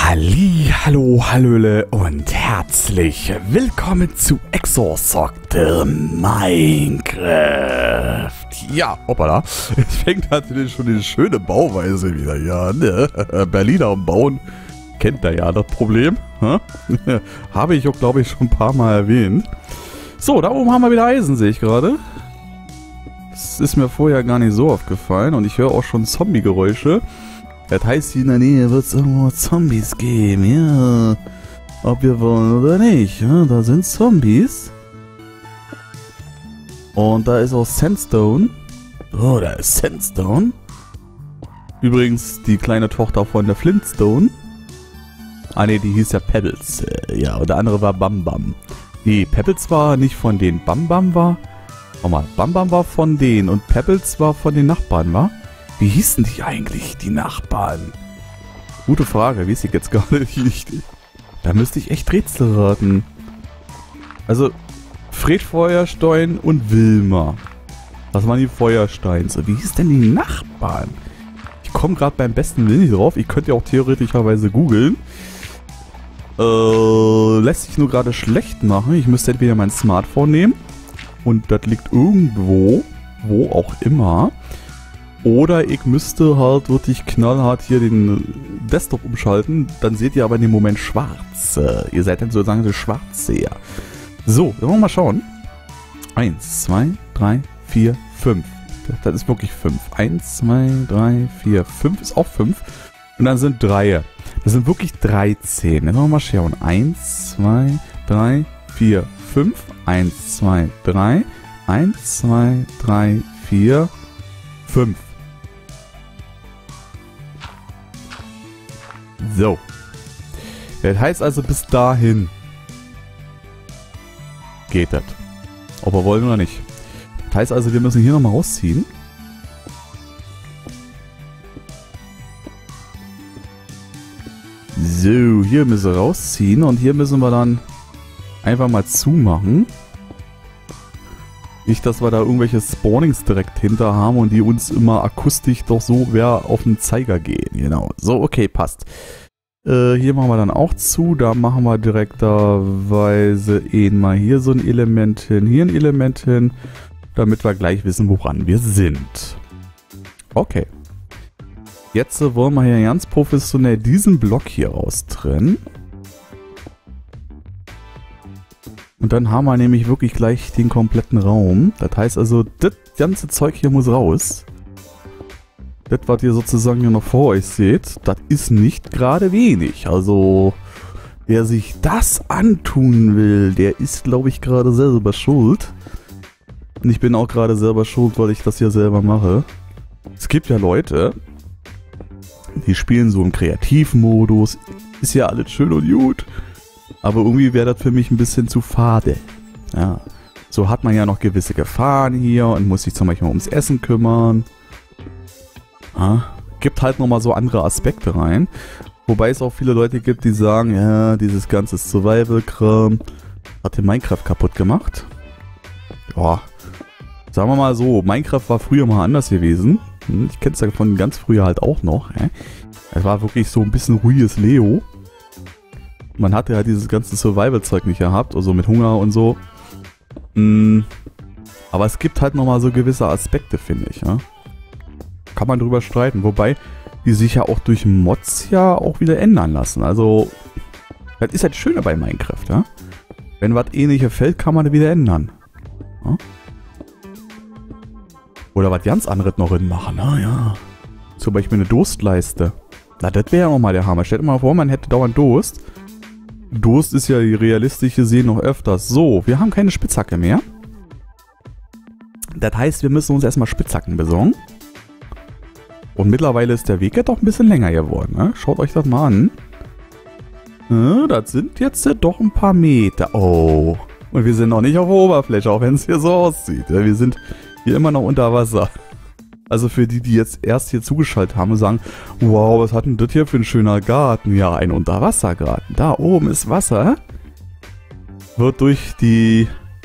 Hallo, hallöle und herzlich willkommen zu Exorcist Minecraft. Ja, hoppala, es fängt natürlich schon die schöne Bauweise wieder hier an. Ne? Berliner Bauen kennt da ja das Problem. Habe ich auch, glaube ich, schon ein paar Mal erwähnt. So, da oben haben wir wieder Eisen, sehe ich gerade. Das ist mir vorher gar nicht so aufgefallen und ich höre auch schon Zombie-Geräusche. Das heißt, hier in der Nähe wird es irgendwo Zombies geben, ja. Ob wir wollen oder nicht, ja. Da sind Zombies. Und da ist auch Sandstone. Oh, da ist Sandstone. Übrigens die kleine Tochter von der Flintstone. Ah ne, die hieß ja Pebbles. Ja, und der andere war Bam Bam. Nee, Pebbles war nicht von denen. Bam Bam war... Schau mal, Bam Bam war von denen und Pebbles war von den Nachbarn, wa? Wie hießen die eigentlich, die Nachbarn? Gute Frage, weiß ich jetzt gar nicht. Da müsste ich echt Rätsel raten. Also, Fred Feuerstein und Wilma. Das waren die Feuersteins. Wie hieß denn die Nachbarn? Ich komme gerade beim besten Willen nicht drauf. Ich könnte ja auch theoretischerweise googeln. Lässt sich nur gerade schlecht machen. Ich müsste entweder mein Smartphone nehmen. Und das liegt irgendwo, wo auch immer. Oder ich müsste halt wirklich knallhart hier den Desktop umschalten. Dann seht ihr aber in dem Moment schwarz. Ihr seid dann sozusagen so Schwarzseher. So, dann wollen wir mal schauen. 1, 2, 3, 4, 5. Das ist wirklich 5. 1, 2, 3, 4, 5 ist auch 5. Und dann sind 3. Das sind wirklich 13. Dann wollen wir mal schauen. 1, 2, 3, 4, 5. 1, 2, 3. 1, 2, 3, 4, 5. So. Das heißt also, bis dahin geht das. Ob wir wollen oder nicht. Das heißt also, wir müssen hier nochmal rausziehen. So, hier müssen wir rausziehen und hier müssen wir dann einfach mal zumachen. Nicht, dass wir da irgendwelche Spawnings direkt hinter haben und die uns immer akustisch doch so auf den Zeiger gehen. Genau. So, okay, passt. Hier machen wir dann auch zu. Da machen wir direkterweise mal hier so ein Element hin, hier ein Element hin, damit wir gleich wissen, woran wir sind. Okay. Jetzt wollen wir hier ganz professionell diesen Block hier austrennen. Und dann haben wir nämlich wirklich gleich den kompletten Raum. Das heißt also, das ganze Zeug hier muss raus. Das, was ihr sozusagen hier noch vor euch seht, das ist nicht gerade wenig. Also, wer sich das antun will, der ist, glaube ich, gerade selber schuld. Und ich bin auch gerade selber schuld, weil ich das hier selber mache. Es gibt ja Leute, die spielen so im Kreativmodus. Ist ja alles schön und gut. Aber irgendwie wäre das für mich ein bisschen zu fade. Ja. So hat man ja noch gewisse Gefahren hier und muss sich zum Beispiel ums Essen kümmern. Ja. Gibt halt nochmal so andere Aspekte rein. Wobei es auch viele Leute gibt, die sagen, ja, dieses ganze Survival-Kram hat den Minecraft kaputt gemacht. Ja. Sagen wir mal so, Minecraft war früher mal anders gewesen. Ich kenne es ja von ganz früher halt auch noch. Es war wirklich so ein bisschen ruhiges Leo. Man hatte ja dieses ganze Survival-Zeug nicht gehabt, also mit Hunger und so. Aber es gibt halt nochmal so gewisse Aspekte, finde ich. Ja? Kann man drüber streiten, wobei die sich ja auch durch Mods ja auch wieder ändern lassen. Also, das ist halt schöner bei Minecraft, ja. Wenn was ähnliches fällt, kann man das wieder ändern. Ja? Oder was ganz anderes noch machen, ja. Zum Beispiel eine Durstleiste. Na, das wäre ja nochmal der Hammer. Stellt mal vor, man hätte dauernd Durst. Durst ist ja realistisch gesehen noch öfters. So, wir haben keine Spitzhacke mehr. Das heißt, wir müssen uns erstmal Spitzhacken besorgen. Und mittlerweile ist der Weg ja doch ein bisschen länger geworden. Ne? Schaut euch das mal an. Das sind jetzt doch ein paar Meter. Oh. Und wir sind noch nicht auf der Oberfläche, auch wenn es hier so aussieht. Wir sind hier immer noch unter Wasser. Also für die, die jetzt erst hier zugeschaltet haben und sagen, wow, was hat denn das hier für ein schöner Garten? Ja, ein Unterwassergarten. Da oben ist Wasser. Wird durch die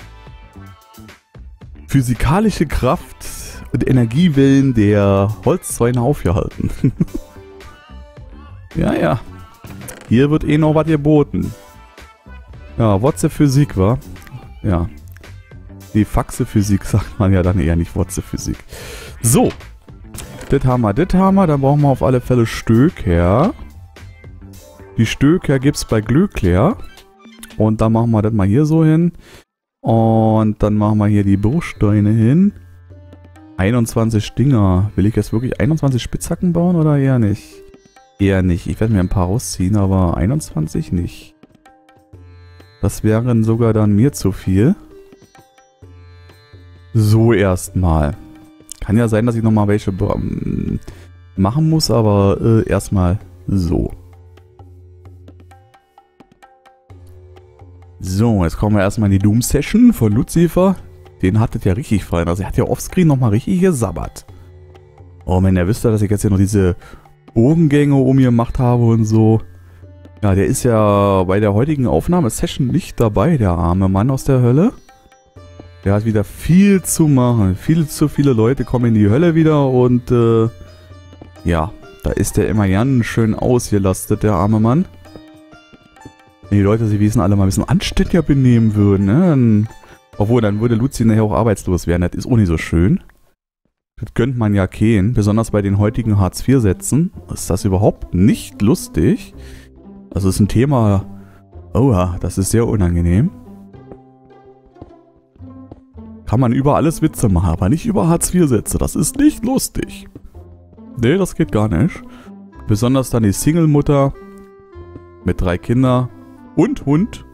physikalische Kraft und Energiewellen der Holzzäune aufgehalten. Ja, ja. Hier wird eh noch was geboten. Ja, Wotze Physik, wa? Ja. Die Faxe Physik sagt man ja dann eher nicht Wotze Physik. So. Das haben wir. Dann brauchen wir auf alle Fälle Stöker. Die Stöker gibt's bei Glöckler. Und dann machen wir das mal hier so hin. Und dann machen wir hier die Bruchsteine hin. 21 Dinger. Will ich jetzt wirklich 21 Spitzhacken bauen oder eher nicht? Eher nicht. Ich werde mir ein paar rausziehen, aber 21 nicht. Das wären sogar dann mir zu viel. So erstmal. Kann ja sein, dass ich nochmal welche machen muss, aber erstmal so. So, jetzt kommen wir erstmal in die Doom-Session von Lucifer. Den hat es ja richtig gefallen. Also er hat ja offscreen nochmal richtig gesabbert. Oh Mann, ihr wisst ja, dass ich jetzt hier noch diese Bogengänge um mir gemacht habe und so. Ja, der ist ja bei der heutigen Aufnahmesession nicht dabei, der arme Mann aus der Hölle. Der hat wieder viel zu machen. Viel zu viele Leute kommen in die Hölle wieder und ja, da ist der immer ganz schön ausgelastet, der arme Mann. Wenn die Leute sich wissen, alle mal ein bisschen anständiger benehmen würden, ne? Obwohl, dann würde Luzi nachher auch arbeitslos werden. Das ist auch nicht so schön. Das gönnt man ja keinen. Besonders bei den heutigen Hartz-IV-Sätzen ist das überhaupt nicht lustig. Also ist ein Thema... Oh ja, das ist sehr unangenehm. Kann man über alles Witze machen, aber nicht über Hartz-IV-Sätze. Das ist nicht lustig. Nee, das geht gar nicht. Besonders dann die Single-Mutter mit 3 Kindern und Hund.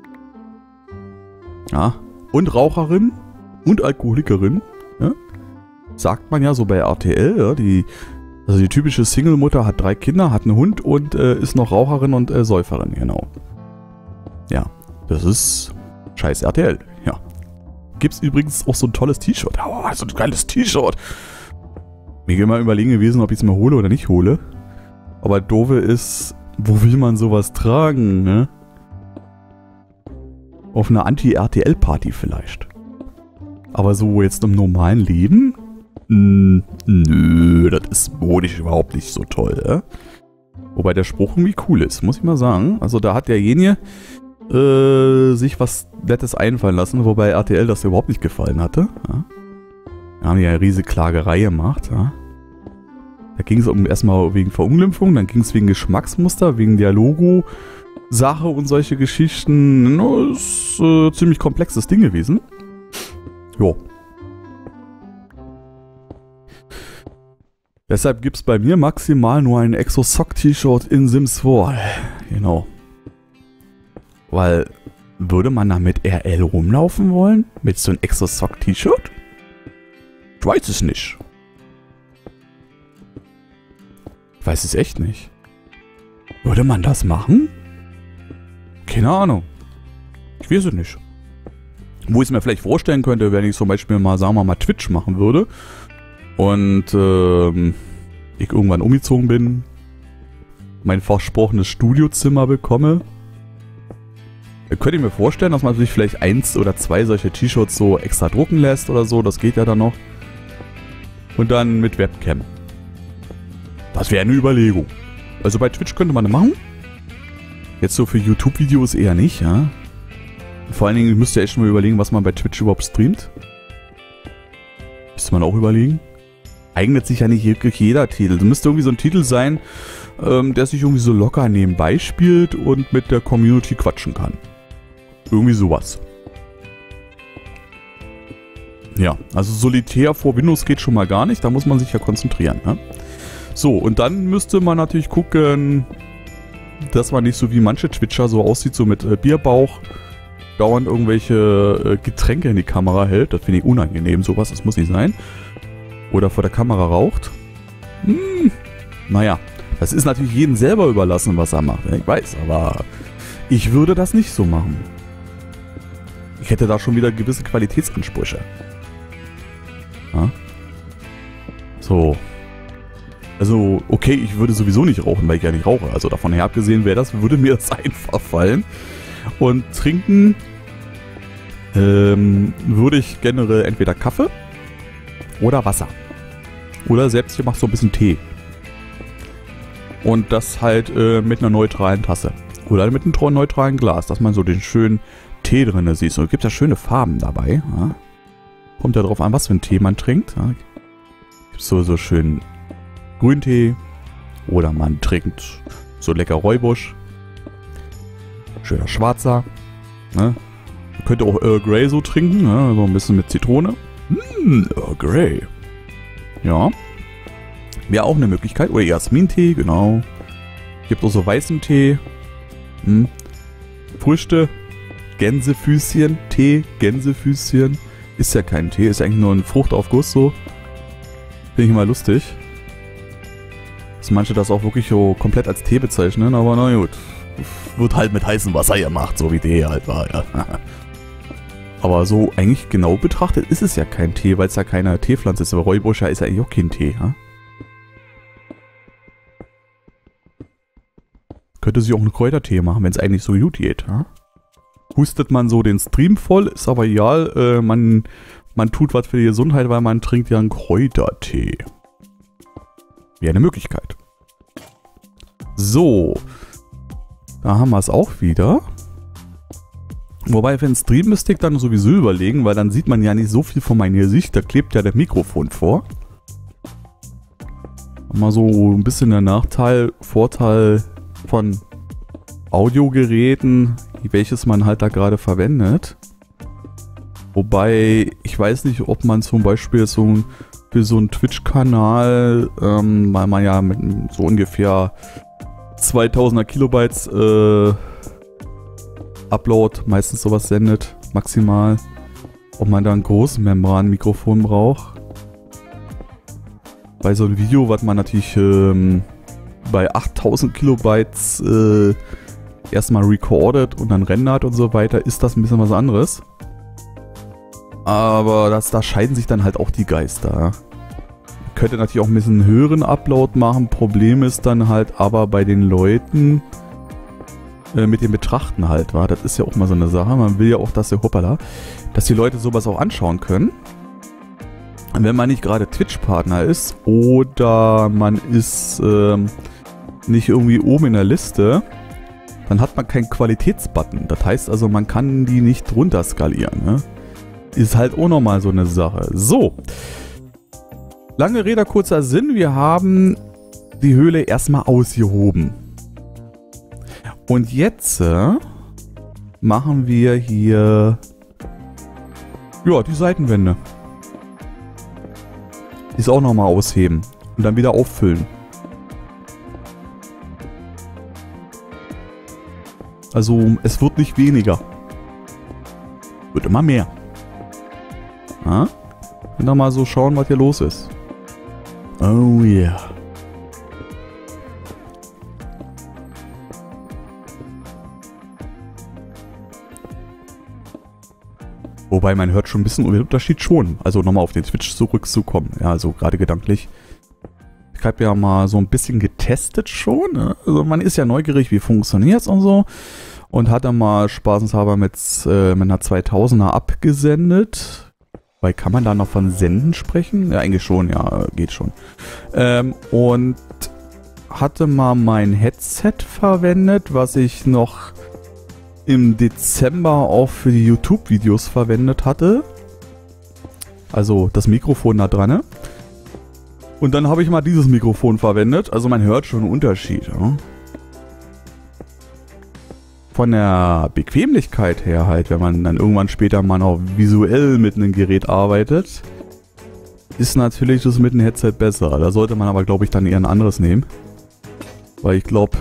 Ja, und Raucherin und Alkoholikerin. Ja? Sagt man ja so bei RTL. Ja? Also die typische Single-Mutter hat 3 Kinder, hat einen Hund und ist noch Raucherin und Säuferin, genau. Ja, das ist scheiß RTL, ja. Gibt's übrigens auch so ein tolles T-Shirt. Oh, so ein geiles T-Shirt. Mir immer überlegen gewesen, ob ich es mir hole oder nicht hole. Aber doofe ist, wo will man sowas tragen, ne? Auf einer Anti-RTL-Party vielleicht. Aber so jetzt im normalen Leben? Nö, das ist modisch überhaupt nicht so toll, ja? Wobei der Spruch irgendwie cool ist, muss ich mal sagen. Also da hat derjenige sich was Nettes einfallen lassen, wobei RTL das überhaupt nicht gefallen hatte. Ja. Da haben die ja eine riesige Klagerei gemacht. Ja. Da ging es erstmal wegen Verunglimpfung, dann ging es wegen Geschmacksmuster, wegen der Logo-Sache und solche Geschichten. Das ist ein ziemlich komplexes Ding gewesen. Jo. Deshalb gibt es bei mir maximal nur ein Exo-Sock-T-Shirt in Sims 4. Genau. Weil, würde man da mit RL rumlaufen wollen? Mit so einem Exo-Sock-T-Shirt? Ich weiß es nicht. Ich weiß es echt nicht. Würde man das machen? Keine Ahnung. Ich weiß es nicht. Wo ich es mir vielleicht vorstellen könnte, wenn ich zum Beispiel mal, sagen wir mal, Twitch machen würde. Und ich irgendwann umgezogen bin. Mein versprochenes Studiozimmer bekomme. Könnt ihr mir vorstellen, dass man sich vielleicht 1 oder 2 solche T-Shirts so extra drucken lässt oder so? Das geht ja dann noch. Und dann mit Webcam. Das wäre eine Überlegung. Also bei Twitch könnte man das machen. Jetzt so für YouTube-Videos eher nicht, ja. Vor allen Dingen müsst ihr echt mal überlegen, was man bei Twitch überhaupt streamt. Müsste man auch überlegen. Eignet sich ja nicht wirklich jeder Titel. Das müsste irgendwie so ein Titel sein, der sich irgendwie so locker nebenbei spielt und mit der Community quatschen kann. Irgendwie sowas. Ja, also solitär vor Windows geht schon mal gar nicht. Da muss man sich ja konzentrieren. Ne? So, und dann müsste man natürlich gucken, dass man nicht so wie manche Twitcher so aussieht, so mit Bierbauch, dauernd irgendwelche Getränke in die Kamera hält. Das finde ich unangenehm, sowas. Das muss nicht sein. Oder vor der Kamera raucht. Naja, das ist natürlich jedem selber überlassen, was er macht. Ich weiß, aber ich würde das nicht so machen. Ich hätte da schon wieder gewisse Qualitätsansprüche. Ja? So. Also, okay, ich würde sowieso nicht rauchen, weil ich ja nicht rauche. Also davon her abgesehen würde mir das einfach fallen. Und trinken würde ich generell entweder Kaffee oder Wasser. Oder selbst gemacht so ein bisschen Tee. Und das halt mit einer neutralen Tasse. Oder mit einem neutralen Glas, dass man so den schönen Tee drin sieht. Und es gibt ja schöne Farben dabei. Ja. Kommt ja drauf an, was für einen Tee man trinkt. Ja. Gibt so schön Grüntee. Oder man trinkt so lecker Räubusch. Schöner schwarzer. Ne? Man könnte auch Earl Grey so trinken. Ne? So ein bisschen mit Zitrone. Earl Grey. Ja. Wäre auch eine Möglichkeit. Oder Jasmin-Tee, genau. Gibt auch so weißen Tee. Früchte. Gänsefüßchen. Tee, Gänsefüßchen. Ist ja kein Tee, ist eigentlich nur ein Fruchtaufguss so. Finde ich immer lustig. Dass manche das auch wirklich so komplett als Tee bezeichnen, aber na gut. Wird halt mit heißem Wasser gemacht, so wie Tee halt war, ja. Aber so eigentlich genau betrachtet ist es ja kein Tee, weil es ja keine Teepflanze ist. Aber Räubusch ist ja eigentlich auch kein Tee, ja. Könnte sich auch einen Kräutertee machen, wenn es eigentlich so gut geht, ja. Hustet man so den Stream voll, ist aber egal. Man tut was für die Gesundheit, weil man trinkt ja einen Kräutertee. Wäre eine Möglichkeit. So. Da haben wir es auch wieder. Wobei für den Stream müsste ich dann sowieso überlegen, weil dann sieht man ja nicht so viel von meinem Gesicht. Da klebt ja der Mikrofon vor. Mal so ein bisschen der Nachteil, Vorteil von Audiogeräten, welches man halt da gerade verwendet. Wobei, ich weiß nicht, ob man zum Beispiel für so einen Twitch-Kanal, weil man ja mit so ungefähr 2000er Kilobytes Upload meistens sowas sendet, maximal, ob man da ein großes Membran-Mikrofon braucht. Bei so einem Video, was man natürlich bei 8000 Kilobytes erstmal recordet und dann rendert und so weiter, ist das ein bisschen was anderes. Aber da scheiden sich dann halt auch die Geister. Man könnte natürlich auch ein bisschen höheren Upload machen. Problem ist dann halt aber bei den Leuten mit dem Betrachten halt, war. Das ist ja auch mal so eine Sache. Man will ja auch, dass die Leute sowas auch anschauen können. Und wenn man nicht gerade Twitch-Partner ist oder man ist nicht irgendwie oben in der Liste, dann hat man keinen Qualitätsbutton. Das heißt also, man kann die nicht runter skalieren. Ne? Ist halt auch nochmal so eine Sache. So. Lange Rede, kurzer Sinn. Wir haben die Höhle erstmal ausgehoben. Und jetzt machen wir hier ja, die Seitenwände. Die ist auch nochmal ausheben. Und dann wieder auffüllen. Also, es wird nicht weniger. Wird immer mehr. Ja? Und dann mal so schauen, was hier los ist. Oh yeah. Wobei man hört schon ein bisschen den Unterschied schon. Also nochmal auf den Twitch zurückzukommen. Ja, also gerade gedanklich. Ich habe ja mal so ein bisschen getestet schon. Ne? Also man ist ja neugierig, wie funktioniert es und so. Und hat dann mal spaßenshalber mit einer 2000er abgesendet. Weil kann man da noch von Senden sprechen? Ja, eigentlich schon, ja, geht schon. Und hatte mal mein Headset verwendet, was ich noch im Dezember auch für die YouTube-Videos verwendet hatte. Also das Mikrofon da dran. Ne? Und dann habe ich mal dieses Mikrofon verwendet. Also man hört schon einen Unterschied. Ja? Von der Bequemlichkeit her halt, wenn man dann irgendwann später mal noch visuell mit einem Gerät arbeitet, ist natürlich das mit einem Headset besser. Da sollte man aber, glaube ich, dann eher ein anderes nehmen. Weil ich glaube,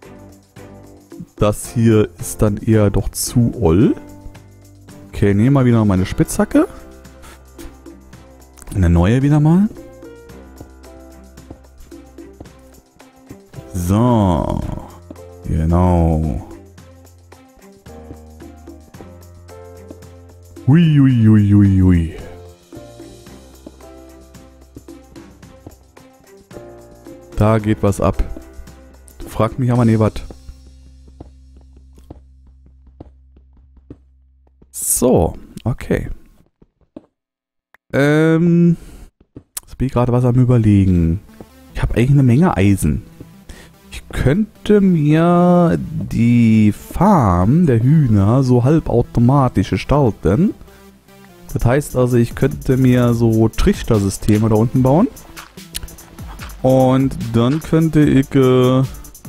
das hier ist dann eher doch zu oll. Okay, nehme mal wieder meine Spitzhacke. Eine neue wieder mal. So. Genau. Hui, hui, hui, hui, hui. Da geht was ab. Fragt mich aber nie was. So, okay. Jetzt bin ich gerade was am Überlegen. Ich habe eigentlich eine Menge Eisen. Ich könnte mir die Farm der Hühner so halbautomatisch gestalten. Das heißt also, ich könnte mir so Trichtersysteme da unten bauen. Und dann könnte ich, ja,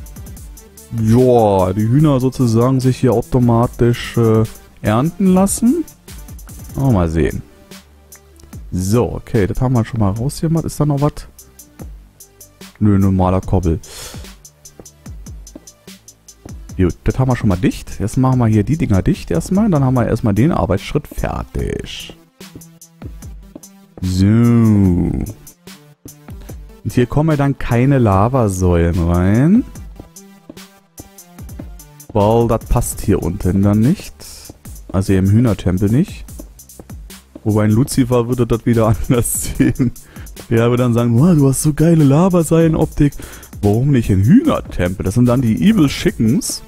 die Hühner sozusagen sich hier automatisch ernten lassen. Mal sehen. So, okay, das haben wir schon mal rausgemacht. Ist da noch was? Nö, normaler Kobbel. Gut, das haben wir schon mal dicht. Jetzt machen wir hier die Dinger dicht erstmal. Dann haben wir erstmal den Arbeitsschritt fertig. So. Und hier kommen dann keine Lavasäulen rein. Weil das passt hier unten dann nicht. Also im Hühnertempel nicht. Wobei ein Lucifer würde das wieder anders sehen. Der würde dann sagen, wow, du hast so geile Lavasäulen-Optik. Warum nicht ein Hühnertempel? Das sind dann die Evil Chickens.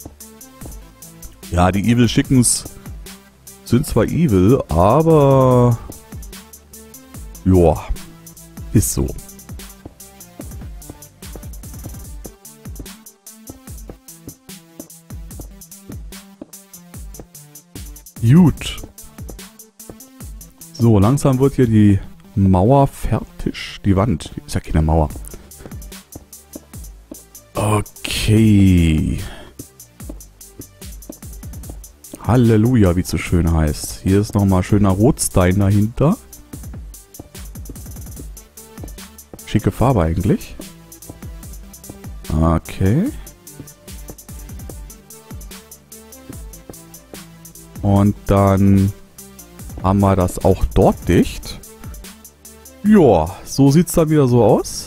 Ja, die Evil Chickens sind zwar evil, aber ja, ist so. Gut. So, langsam wird hier die Mauer fertig. Die Wand. Ist ja keine Mauer. Okay. Halleluja, wie es so schön heißt. Hier ist nochmal schöner Rotstein dahinter. Schicke Farbe eigentlich. Okay. Und dann haben wir das auch dort dicht. Ja, so sieht es dann wieder so aus.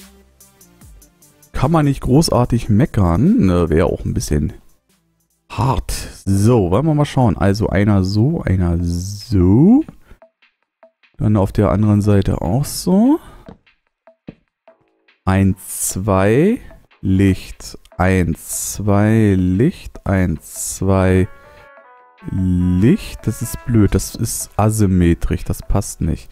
Kann man nicht großartig meckern. Wäre auch ein bisschen hart. So, wollen wir mal schauen. Also einer so, einer so. Dann auf der anderen Seite auch so. 1, 2, Licht. 1, 2, Licht. 1, 2, Licht. Das ist blöd. Das ist asymmetrisch. Das passt nicht.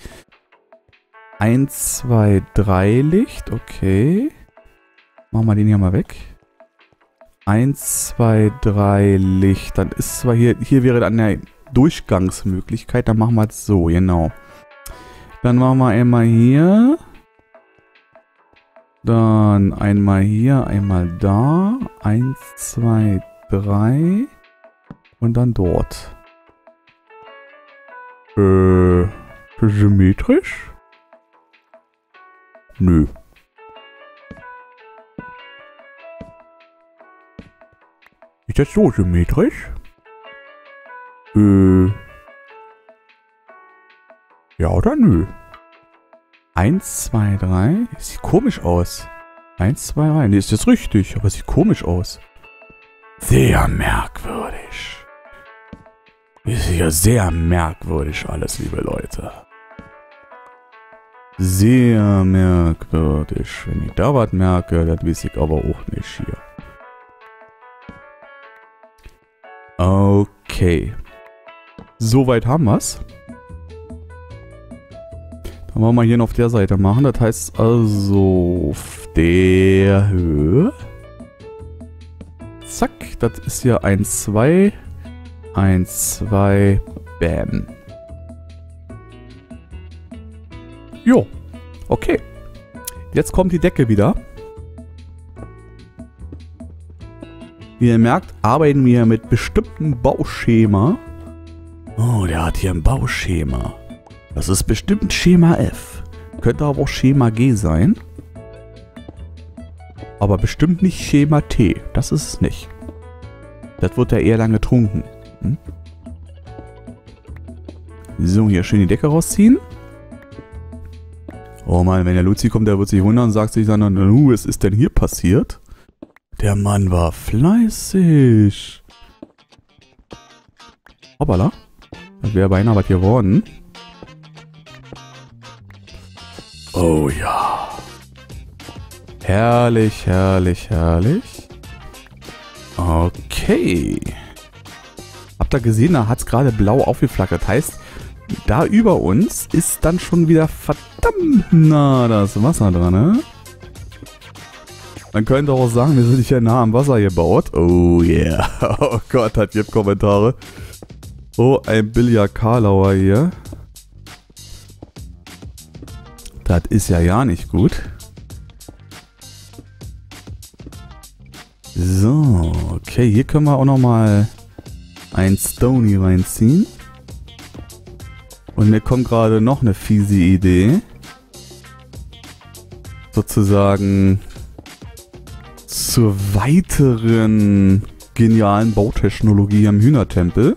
1, 2, 3 Licht. Okay. Machen wir den hier mal weg. 1, 2, 3 Licht. Dann ist zwar hier wäre dann eine Durchgangsmöglichkeit. Dann machen wir es so, genau. Dann machen wir einmal hier. Dann einmal hier, einmal da. 1, 2, 3. Und dann dort. Symmetrisch? Nö. Ist das so symmetrisch? Ja oder nö? 1, 2, 3. Sieht komisch aus. 1, 2, 3. Nee, ist das richtig, aber sieht komisch aus. Sehr merkwürdig. Ist hier sehr merkwürdig alles, liebe Leute. Sehr merkwürdig. Wenn ich da was merke, das weiß ich aber auch nicht hier. Okay. Soweit haben wir es. Dann wollen wir hier noch auf der Seite machen. Das heißt also auf der Höhe. Zack. Das ist hier 1, 2. 1, 2. Bam. Jo. Okay. Jetzt kommt die Decke wieder. Wie ihr merkt, arbeiten wir mit bestimmten Bauschema. Oh, der hat hier ein Bauschema. Das ist bestimmt Schema F. Könnte aber auch Schema G sein. Aber bestimmt nicht Schema T. Das ist es nicht. Das wird ja eher lang getrunken. Hm? So, hier schön die Decke rausziehen. Oh Mann, wenn der Luzi kommt, der wird sich wundern und sagt sich dann, was ist denn hier passiert? Der Mann war fleißig. Hoppala. Das wäre beinahe was geworden. Oh ja. Herrlich, herrlich, herrlich. Okay. Habt ihr gesehen, da hat es gerade blau aufgeflackert. Heißt, da über uns ist dann schon wieder verdammt nah das Wasser dran, ne? Man könnte auch sagen, wir sind hier nah am Wasser gebaut. Oh yeah. Oh Gott, hat gibt Kommentare. Oh, ein billiger Karlauer hier. Das ist ja nicht gut. So, okay, hier können wir auch nochmal ein Stony reinziehen. Und mir kommt gerade noch eine fiese Idee. Sozusagen zur weiteren genialen Bautechnologie am Hühnertempel.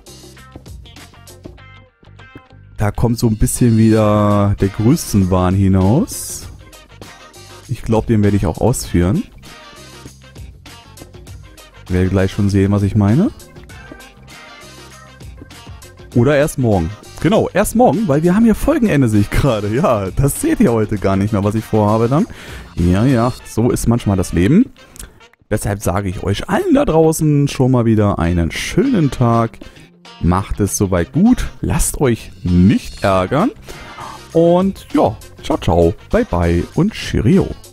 Da kommt so ein bisschen wieder der Größenwahn hinaus. Ich glaube, den werde ich auch ausführen. Ich werde gleich schon sehen, was ich meine. Oder erst morgen. Genau, erst morgen, weil wir haben hier Folgenende, sehe ich gerade. Ja, das seht ihr heute gar nicht mehr, was ich vorhabe dann. Ja, so ist manchmal das Leben. Deshalb sage ich euch allen da draußen schon mal wieder einen schönen Tag. Macht es soweit gut. Lasst euch nicht ärgern. Und ja, ciao, ciao, bye, bye und Cheerio.